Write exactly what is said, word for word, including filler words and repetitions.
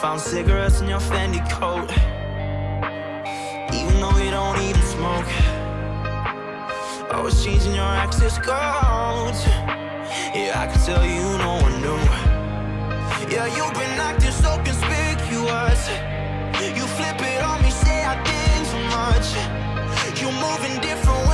Found cigarettes in your Fendi coat, even though you don't even smoke. Always changing your access codes. Yeah, I can tell you no one knew. Yeah, you've been acting so conspicuous. You flip it on me, say I think too much. You're moving different